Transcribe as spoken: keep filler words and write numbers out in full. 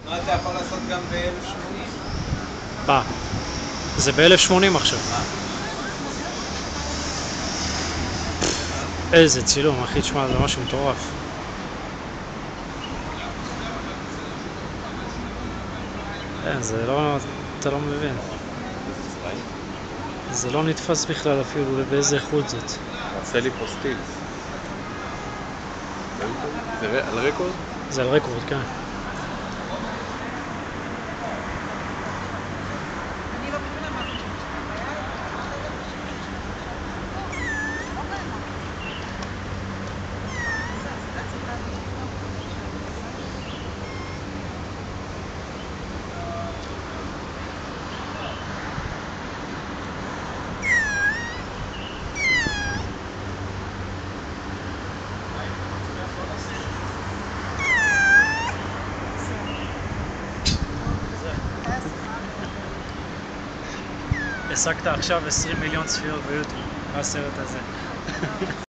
מה אתה יכול לעשות גם ב-אלף ושמונים? מה? זה ב-אלף ושמונים עכשיו. איזה צילום, אחי, תשמע, זה משהו מטורף. אין, זה לא... אתה לא מבין. זה לא נתפס בכלל אפילו באיזה איכות זאת. תעשה לי פה סטיל. זה על רקורד? זה על רקורד, כן. השגת עכשיו עשרים מיליון צפיות ביוטיוב, הסרט הזה.